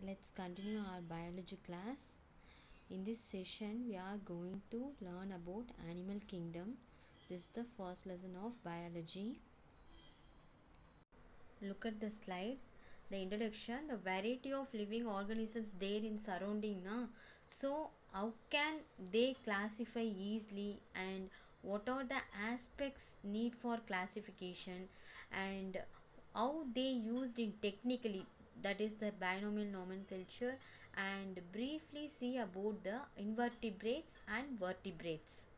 Let's continue our biology class. In this session, we are going to learn about animal kingdom. This is the first lesson of biology. Look at the slide. The introduction, the variety of living organisms there in surrounding. So, how can they classify easily, and what are the aspects need for classification, and how they used in technically, that is the binomial nomenclature, and briefly see about the invertebrates and vertebrates.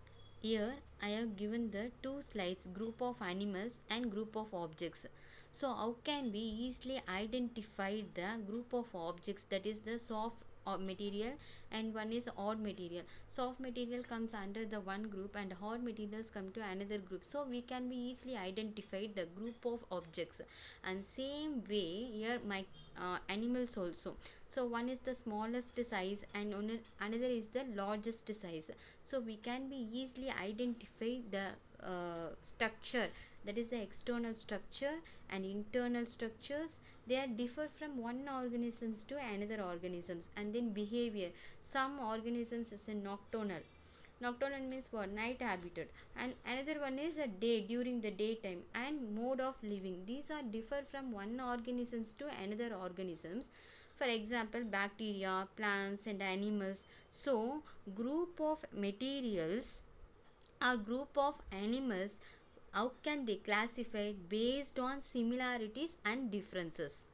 Here I have given the two slides, group of animals and group of objects. So how can we easily identify the group of objects, that is the soft material and one is hard material. Soft material comes under the one group and hard materials come to another group. So we can be easily identify the group of objects, and same way here my animals also. So one is the smallest size and another is the largest size. So we can be easily identify the structure, that is the external structure and internal structures. They are differ from one organisms to another organisms. And then behavior, some organisms is a nocturnal means what, night habitat, and another one is a day, during the daytime. And mode of living, these are differ from one organisms to another organisms. For example, bacteria, plants and animals. So group of materials or group of animals, how can they classify based on similarities and differences?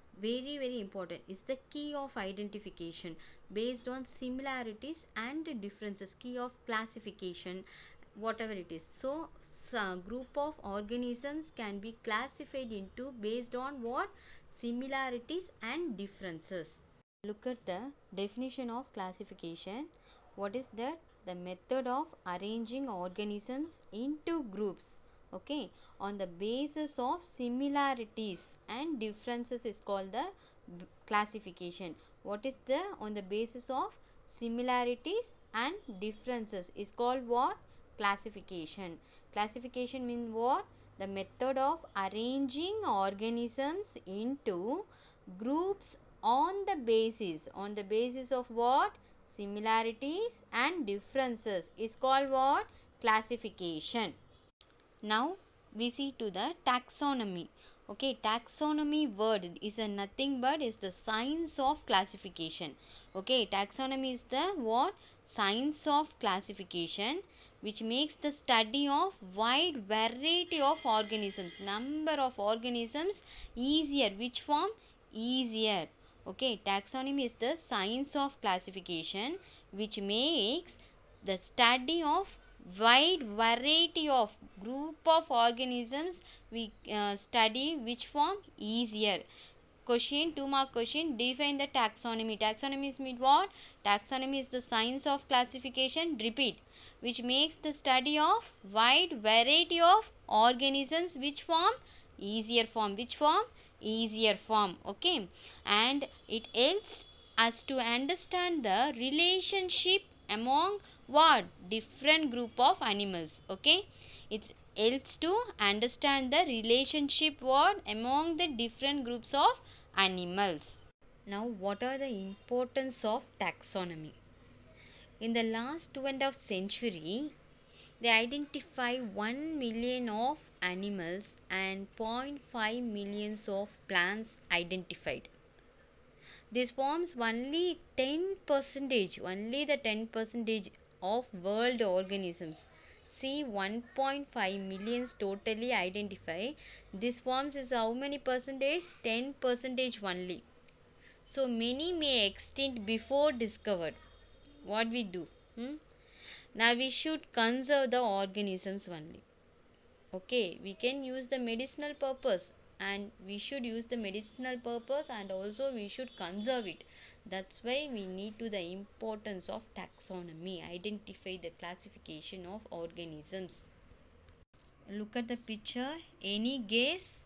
Very important is the key of identification based on similarities and differences, key of classification, whatever it is. So some group of organisms can be classified into based on what, similarities and differences. Look at the definition of classification. What is that? The method of arranging organisms into groups, okay, on the basis of similarities and differences is called the classification. What is the on the basis of similarities and differences is called what? Classification. Classification means what? The method of arranging organisms into groups on the basis of what? Similarities and differences is called what? Classification. Now we see to the taxonomy. Okay, taxonomy word is a nothing but is the science of classification. Okay, taxonomy is the what? Science of classification, which makes the study of wide variety of organisms, number of organisms easier. Which form? Easier. Okay, taxonomy is the science of classification which makes the study of wide variety of group of organisms. We study which form? Easier. Question, 2 mark question, define the taxonomy. Taxonomy is mean what? Taxonomy is the science of classification, repeat, which makes the study of wide variety of organisms. Which form? Easier form. Which form? Easier form. Okay, and it helps us to understand the relationship among what? Different group of animals. Okay, it helps to understand the relationship what among the different groups of animals. Now what are the importance of taxonomy? In the last 2.5 century, they identify 1 million of animals and 0.5 millions of plants identified. This forms only 10%, only the 10% of world organisms. See, 1.5 millions totally identify. This forms is how many percentage? 10% only. So many may extinct before discovered. What we do? Now we should conserve the organisms only. Okay, we can use the medicinal purpose, and we should use the medicinal purpose, and also we should conserve it. That's why we need to the importance of taxonomy, identify the classification of organisms. Look at the picture. Any guess?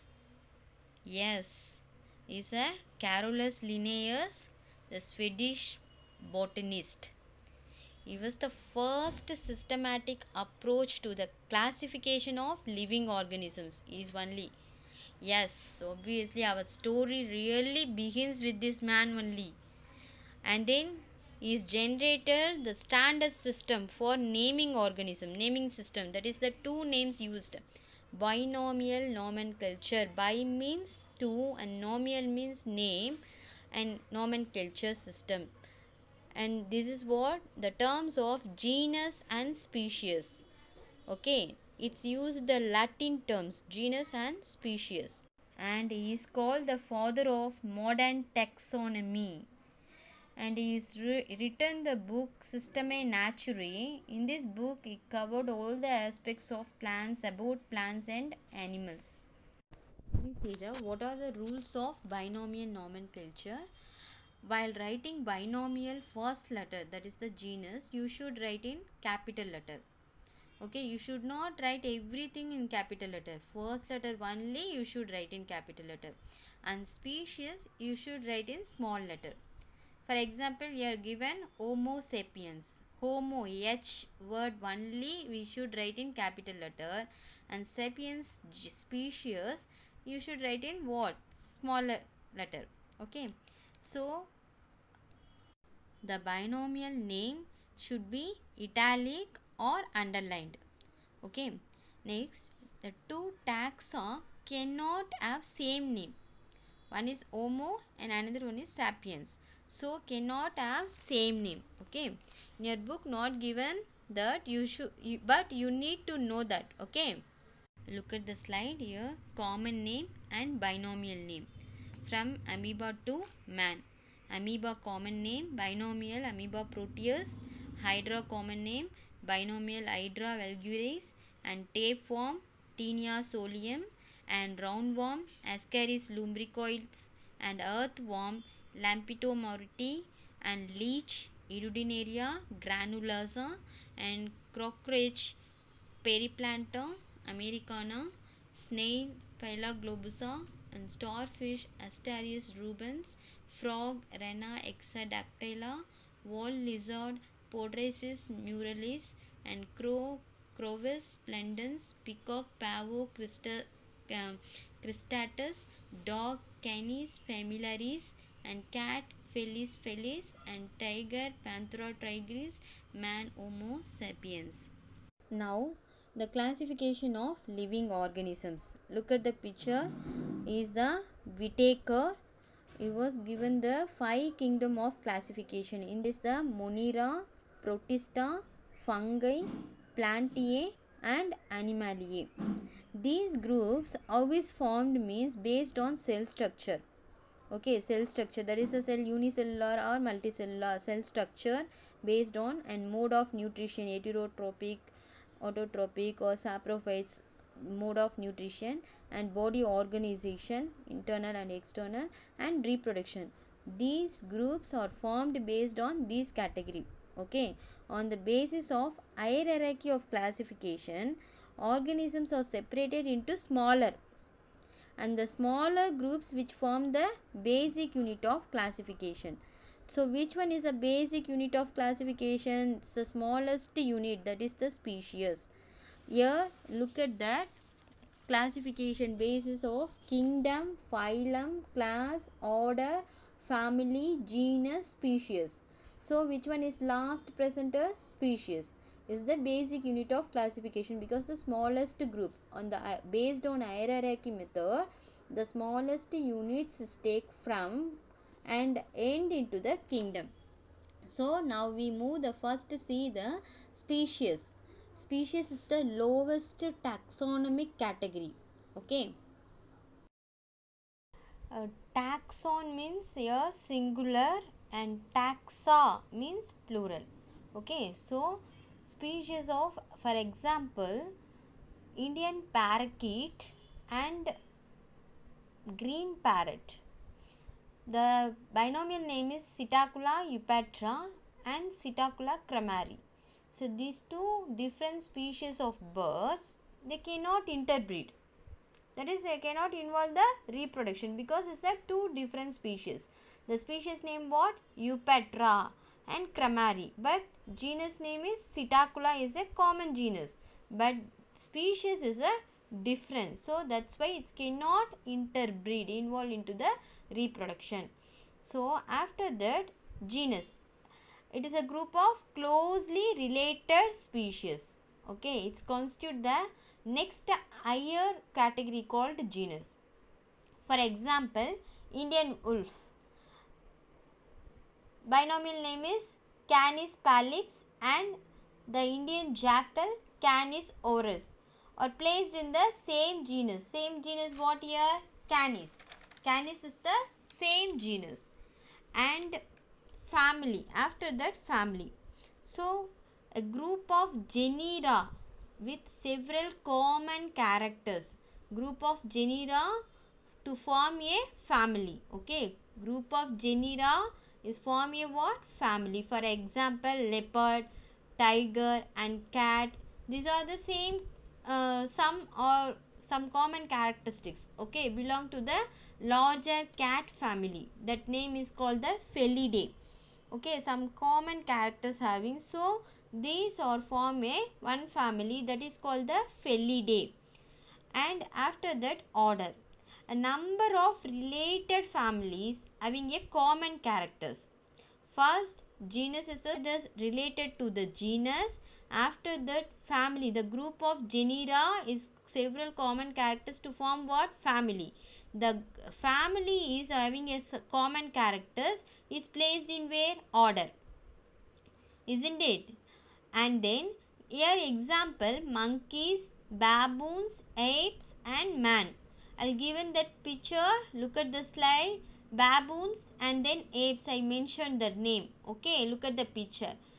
Yes, is a Carolus Linnaeus, the Swedish botanist. He was the first systematic approach to the classification of living organisms. He is only Yes, obviously our story really begins with this man only. And then is generated the standard system for naming system, that is the two names used. Binomial nomenclature. Bi means two and nomial means name, and nomenclature system. And this is what the terms of genus and species. Okay, it's used the Latin terms genus and species. And he is called the father of modern taxonomy. And he is written the book Systemae Naturae. In this book he covered all the aspects of plants, about plants and animals. We see the what are the rules of binomial nomenclature. While writing binomial first letter, that is the genus, you should write in capital letter. Okay, you should not write everything in capital letter. First letter only you should write in capital letter. And species you should write in small letter. For example, you are given Homo sapiens. Homo, H word only we should write in capital letter, and sapiens species you should write in what? Smaller letter. Okay. So the binomial name should be italic or underlined. Okay. Next, the two taxa cannot have same name. One is Homo and another one is Sapiens. So cannot have same name. Okay. In your book not given that but you need to know that. Okay. Look at the slide here. Common name and binomial name. From amoeba to man. Amoeba common name, binomial Amoeba proteus. Hydra common name, binomial Hydra vulgaris. And tapeworm, Taenia solium. And roundworm, Ascaris lumbricoides. And earthworm, Lampetomorti. And leech, Irudinaria granulosa. And cockroach, Periplanta americana, snail Pylaglobusa, and starfish Asterias rubens, frog Rena hexadactyla, wall lizard Podracis muralis, and crow Crovis splendens, peacock Pavo cristatus, dog Canis familiaris, and cat Felis felis, and tiger Panthera tigris, man Homo sapiens. Now the classification of living organisms. Look at the picture is the Whitaker. He was given the five kingdom of classification. In this the Monera, Protista, Fungi, Plantae and Animalia. These groups how is formed means based on cell structure. Okay, cell structure, that is a cell unicellular or multicellular cell structure based on and mode of nutrition, heterotrophic, autotrophic or saprophytes mode of nutrition, and body organization internal and external, and reproduction. These groups are formed based on these category. Okay, on the basis of hierarchy of classification, organisms are separated into smaller and the smaller groups which form the basic unit of classification. So which one is the basic unit of classification? It's the smallest unit, that is the species. Here look at that classification basis of kingdom, phylum, class, order, family, genus, species. So which one is last presenter? Species is the basic unit of classification because the smallest group on the based on hierarchy method, the smallest units is take from and end into the kingdom. So now we move the first see the species. Species is the lowest taxonomic category. Okay. Taxon means here singular and taxa means plural. Okay, so species of, for example, Indian parakeet and green parrot. The binomial name is Psittacula eupatra and Psittacula crameri. So these two different species of birds, they cannot interbreed. That is, they cannot involve the reproduction because it's a two different species. The species name what? Eupatra and crameri. But genus name is Psittacula is a common genus. But species is a different, so that's why it cannot interbreed, involve into the reproduction. So after that, genus, it is a group of closely related species. Okay, it's constitute the next higher category called genus. For example, Indian wolf, binomial name is Canis pallips, and the Indian jackal Canis auris are placed in the same genus. Same genus what here? Canis. Canis is the same genus. And family, after that family. So a group of genera with several common characters. Group of genera to form a family. Okay, group of genera is form a what? Family. For example, leopard, tiger and cat, these are the same some common characteristics. Okay, belong to the larger cat family. That name is called the Felidae. Okay, some common characters having, so these are form a one family, that is called the Felidae. And after that, order, a number of related families having a common characters. First, genus is thus related to the genus. After that, family, the group of genera is several common characters to form what? Family. The family is having a common characters is placed in where? Order. Isn't it? And then here example, monkeys, baboons, apes and man. I'll given that picture, look at the slide, baboons and then apes, I mentioned the name. Okay, look at the picture.